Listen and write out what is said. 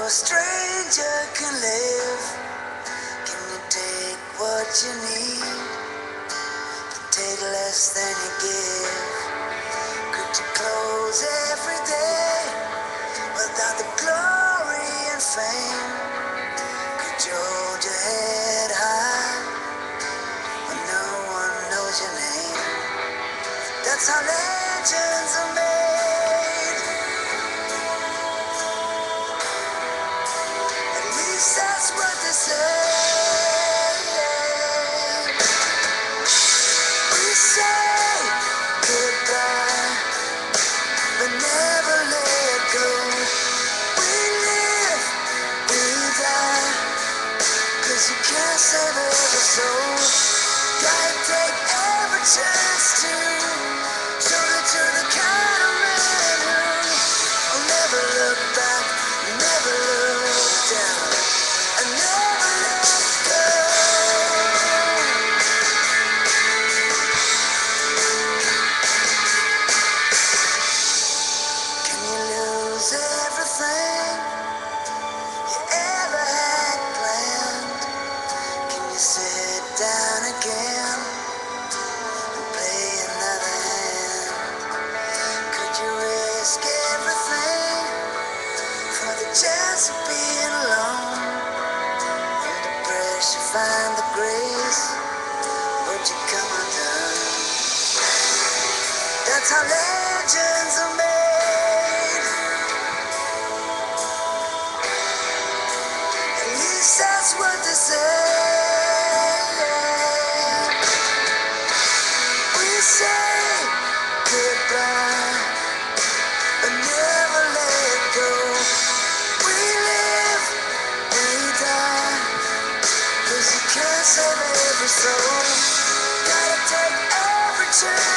a stranger can live? Can you take what you need? Take less than you give. Could you close every day without the glory and fame? Could you hold your head high when no one knows your name? That's how legends are made. At least that's what they say. We say goodbye, but never let go. We live, we die, 'cause you can't save every soul. Gotta take every chance to show that you're the kind of man who'll never look back, never look down, and never let go. Can you lose everything you ever had planned? Can you sit down again and play another hand? Could you risk everything for the chance of being alone? Under pressure, find the grace. Would you come undone? That's how legends are made. At least that's what they say. We say goodbye, but never let go. We live, we die, 'cause you can't save every soul. Gotta take every chance.